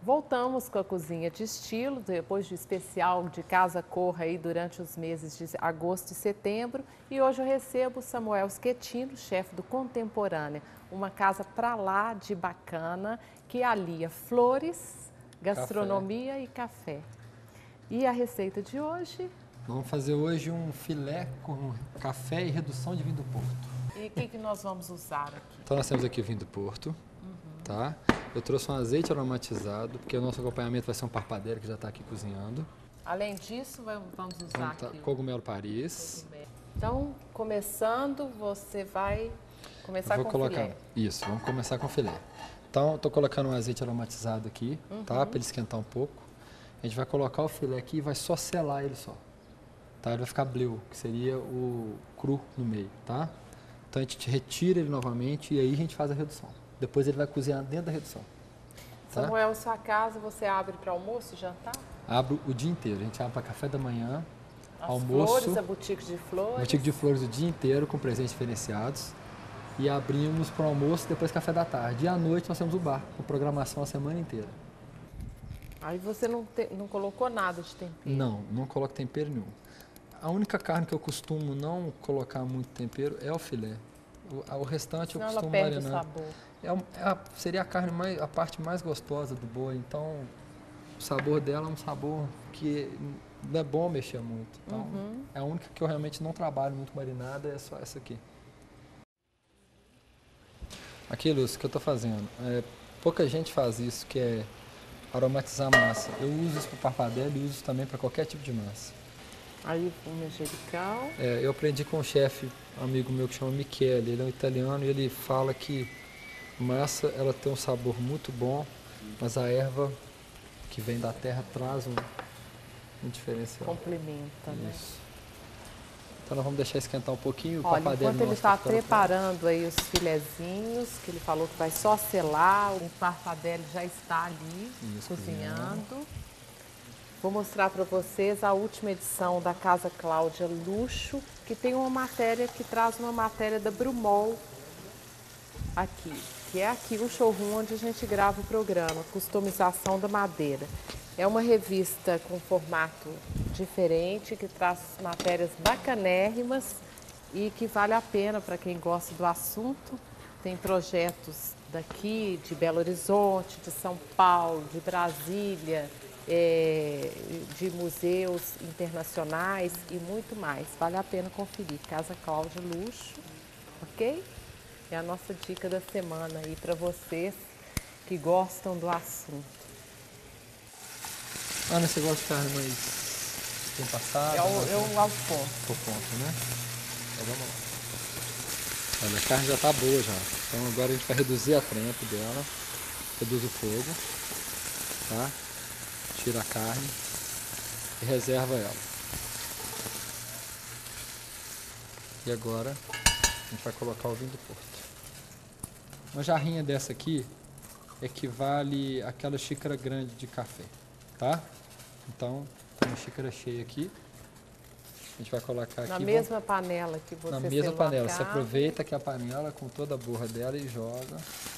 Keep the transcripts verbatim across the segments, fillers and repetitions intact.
Voltamos com a Cozinha de Estilo, depois do especial de Casa Corra aí durante os meses de agosto e setembro. E hoje eu recebo o Samuel Schettino, chefe do Contemporânea, uma casa pra lá de bacana, que alia flores, gastronomia café. e café. E a receita de hoje? Vamos fazer hoje um filé com café e redução de vinho do Porto. E o que, que nós vamos usar aqui? Então nós temos aqui o vinho do Porto, uhum. tá? Eu trouxe um azeite aromatizado, porque o nosso acompanhamento vai ser um parpadeiro que já está aqui cozinhando. Além disso, vamos usar vamos tá, aqui cogumelo Paris. Cogumelo. Então, começando, você vai começar vou com colocar, filé. Isso, vamos começar com filé. Então, estou colocando um azeite aromatizado aqui, uhum. tá? Para ele esquentar um pouco. A gente vai colocar o filé aqui e vai só selar ele só. Tá? Ele vai ficar bleu, que seria o cru no meio, tá? Então a gente retira ele novamente e aí a gente faz a redução. Depois ele vai cozinhar dentro da redução. Tá? Samuel, sua casa você abre para almoço e jantar? Abro o dia inteiro. A gente abre para café da manhã, As almoço. Flores, a boutique de flores. Boutique de flores o dia inteiro com presentes diferenciados. E abrimos para o almoço depois café da tarde. E à noite nós temos o bar, com programação a semana inteira. Aí você não, te, não colocou nada de tempero? Não, não coloco tempero nenhum. A única carne que eu costumo não colocar muito tempero é o filé. O, o restante Senão eu costumo ela perde marinar. o sabor. É, é a, seria a carne mais, a parte mais gostosa do boi, então o sabor dela é um sabor que não é bom mexer muito. Então, uhum. é a única que eu realmente não trabalho muito marinada, é só essa aqui. Aqui, Lúcio, o que eu estou fazendo? É, pouca gente faz isso, que é aromatizar a massa. Eu uso isso para parpadela e uso também para qualquer tipo de massa. Aí o manjericão. É, eu aprendi com um chefe, um amigo meu que chama Michele, ele é um italiano e ele fala que massa ela tem um sabor muito bom, mas a erva que vem da terra traz um, um diferencial. Complementa, né? Isso. Então nós vamos deixar esquentar um pouquinho. O Olha, papadeiro enquanto ele está preparando aí os filezinhos, que ele falou que vai só selar, o parpadello já está ali Isso, cozinhando. cozinhando. Vou mostrar para vocês a última edição da Casa Cláudia Luxo, que tem uma matéria que traz uma matéria da Brumol aqui, que é aqui o showroom onde a gente grava o programa, Customização da Madeira. É uma revista com formato diferente, que traz matérias bacanérrimas e que vale a pena para quem gosta do assunto. Tem projetos daqui, de Belo Horizonte, de São Paulo, de Brasília, É, de museus internacionais e muito mais. Vale a pena conferir. Casa Cláudia Luxo, ok? É a nossa dica da semana aí para vocês que gostam do assunto. Ana, você gosta de carne mais bem passada? É o, é o ao ponto. Por ponto, né? Então vamos lá. Olha, a carne já está boa já. Então agora a gente vai reduzir a trempa dela. Reduz o fogo, tá? Tira a carne e reserva ela. E agora a gente vai colocar o vinho do Porto. Uma jarrinha dessa aqui equivale àquela xícara grande de café, tá? Então, tem uma xícara cheia aqui. A gente vai colocar aqui. Na mesma vamos... panela que você Na mesma panela. Você aproveita que a panela com toda a borra dela e joga.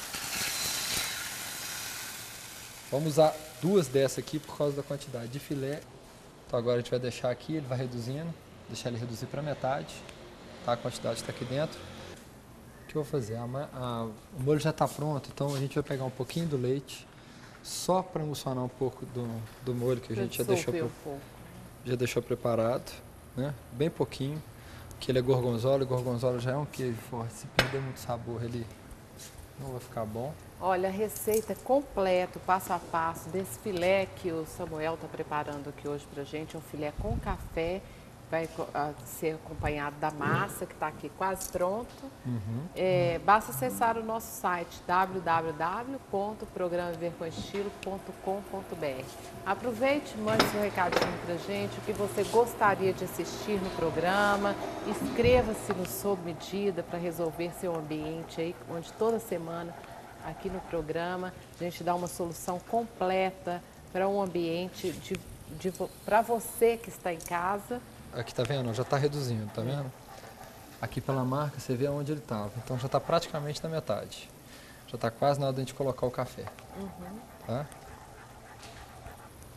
Vamos usar duas dessas aqui por causa da quantidade de filé. Então agora a gente vai deixar aqui, ele vai reduzindo, deixar ele reduzir para metade, tá? A quantidade está aqui dentro. O que eu vou fazer? A, a, o molho já está pronto, então a gente vai pegar um pouquinho do leite, só para emulsionar um pouco do, do molho que a gente já deixou, um já deixou preparado, né? Bem pouquinho, que ele é gorgonzola, e gorgonzola já é um queijo forte, se perder muito sabor ele não vai ficar bom. Olha, a receita completa, passo a passo, desse filé que o Samuel está preparando aqui hoje pra gente, é um filé com café, vai uh, ser acompanhado da massa, que está aqui quase pronto. Uhum. É, basta acessar o nosso site w w w ponto programa viver com estilo ponto com ponto b r. Aproveite, mande seu recadinho pra gente, o que você gostaria de assistir no programa, inscreva-se no Sob Medida para resolver seu ambiente aí, onde toda semana aqui no programa a gente dá uma solução completa para um ambiente de, de, para você que está em casa. Aqui tá vendo? Já está reduzindo, tá vendo? Aqui pela marca você vê onde ele estava. Então já está praticamente na metade. Já está quase na hora de a gente colocar o café. Uhum. Tá?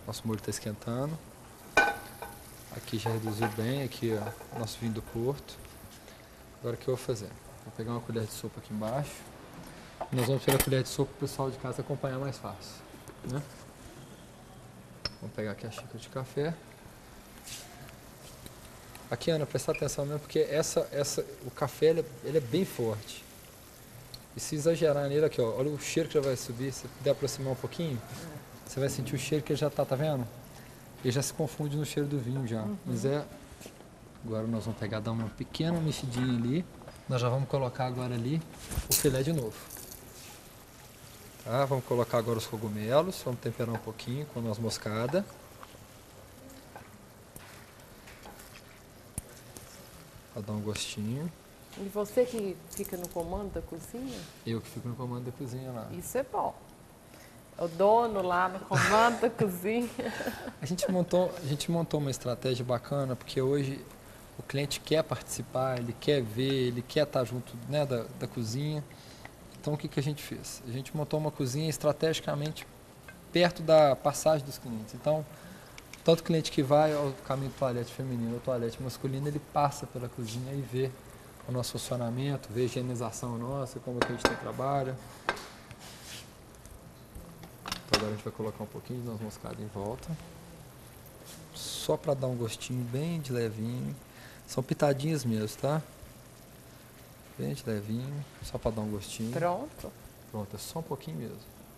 Nosso molho está esquentando. Aqui já reduziu bem, aqui ó, nosso vinho do Porto. Agora o que eu vou fazer? Vou pegar uma colher de sopa aqui embaixo. Nós vamos pegar a colher de sopa para o pessoal de casa acompanhar mais fácil, né? Vamos pegar aqui a xícara de café. Aqui, Ana, prestar atenção mesmo, porque essa, essa, o café ele é, ele é bem forte. E se exagerar nele, aqui, ó, olha o cheiro que já vai subir. Se puder aproximar um pouquinho, você vai sentir o cheiro que ele já tá, tá vendo? Ele já se confunde no cheiro do vinho já. Uhum. Mas é... Agora nós vamos pegar, dar uma pequena mexidinha ali. Nós já vamos colocar agora ali o filé de novo. Tá? Vamos colocar agora os cogumelos, vamos temperar um pouquinho com noz moscada. Para dar um gostinho. E você que fica no comando da cozinha? Eu que fico no comando da cozinha lá. Isso é bom. O dono lá no comando da cozinha. A gente montou, a gente montou uma estratégia bacana, porque hoje o cliente quer participar, ele quer ver, ele quer estar junto, né, da, da cozinha. Então o que, que a gente fez? A gente montou uma cozinha estrategicamente perto da passagem dos clientes. Então, tanto cliente que vai ao caminho do toalete feminino ou toalete masculino, ele passa pela cozinha e vê o nosso funcionamento, vê a higienização nossa, como que a gente trabalha. Então agora a gente vai colocar um pouquinho de noz moscada em volta. Só para dar um gostinho bem de levinho. São pitadinhas mesmo, tá? Bem de levinho, só para dar um gostinho. Pronto. Pronto, é só um pouquinho mesmo.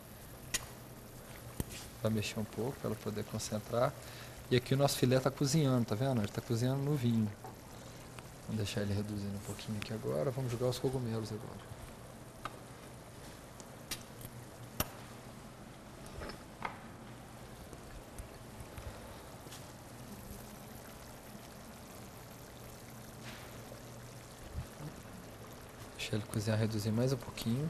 Vai mexer um pouco para ela poder concentrar. E aqui o nosso filé está cozinhando, tá vendo? Ele está cozinhando no vinho. Vamos deixar ele reduzindo um pouquinho aqui agora. Vamos jogar os cogumelos agora. Deixa ele cozinhar, reduzir mais um pouquinho.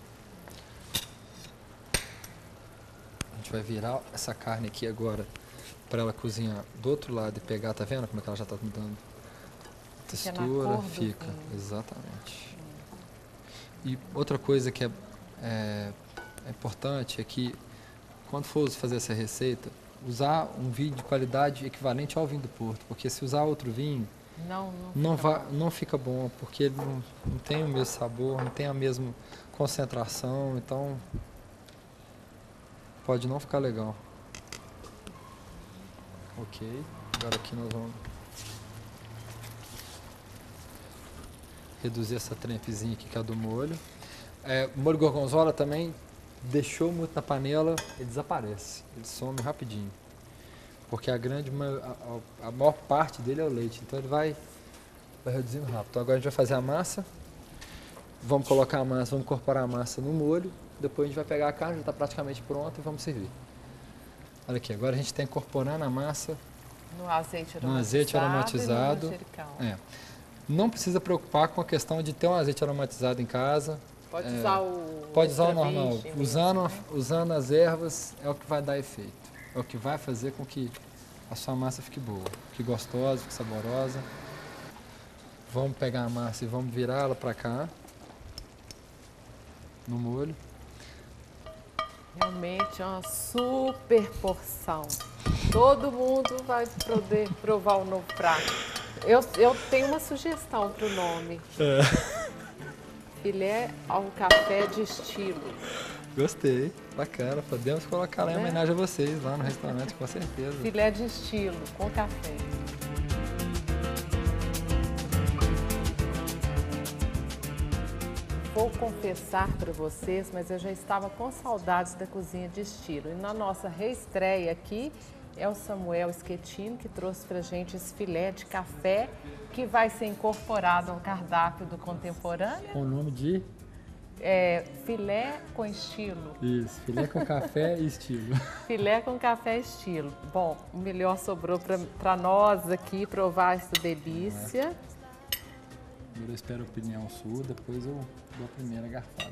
A gente vai virar essa carne aqui agora para ela cozinhar do outro lado e pegar, tá vendo como é que ela já está mudando? Textura, fica, exatamente. E outra coisa que é, é, é importante é que quando for fazer essa receita, usar um vinho de qualidade equivalente ao vinho do Porto, porque se usar outro vinho, Não, não, não, fica vai, não fica bom, porque ele não, não tem o mesmo sabor, não tem a mesma concentração, então pode não ficar legal. Ok, agora aqui nós vamos reduzir essa trempezinha aqui que é a do molho. É, o molho gorgonzola também deixou muito na panela, ele desaparece, ele some rapidinho. Porque a grande a, a, a maior parte dele é o leite, então ele vai, vai reduzindo rápido. Então agora a gente vai fazer a massa, vamos colocar a massa, vamos incorporar a massa no molho, depois a gente vai pegar a carne, já está praticamente pronta e vamos servir. Olha aqui, agora a gente está incorporando a massa no azeite aromatizado. No azeite aromatizado. E no manjericão. É. Não precisa preocupar com a questão de ter um azeite aromatizado em casa. Pode é, usar o Pode usar o normal. mesmo, Usando, né? usando as ervas é o que vai dar efeito. É o que vai fazer com que a sua massa fique boa, fique gostosa, fique saborosa. Vamos pegar a massa e vamos virar ela para cá, no molho. Realmente é uma super porção. Todo mundo vai poder provar o novo prato. Eu, eu tenho uma sugestão para o nome. É. Filé ao café de estilo. Gostei, bacana. Podemos colocar lá em Né? homenagem a vocês lá no restaurante, com certeza. Filé de estilo, com café. Vou confessar para vocês, mas eu já estava com saudades da cozinha de estilo. E na nossa reestreia aqui é o Samuel Schettino que trouxe para a gente esse filé de café que vai ser incorporado ao cardápio do Contemporâneo. Com o nome de? É, filé com estilo. Isso, filé com café e estilo. Filé com café estilo. Bom, o melhor sobrou para nós aqui provar essa delícia. Agora eu espero a opinião sua, depois eu dou a primeira garfada.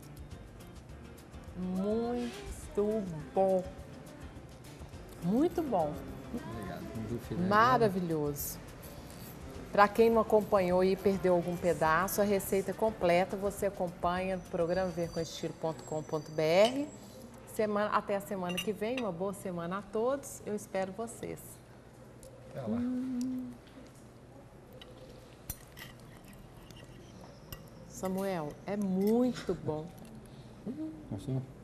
Muito bom. Muito bom. Obrigado. Vamos ver o filé Maravilhoso. Para quem não acompanhou e perdeu algum pedaço, a receita completa você acompanha no programa ver com estilo ponto com ponto br. Semana, até a semana que vem, uma boa semana a todos. Eu espero vocês. Até lá. Hum. Samuel, é muito bom. Assim?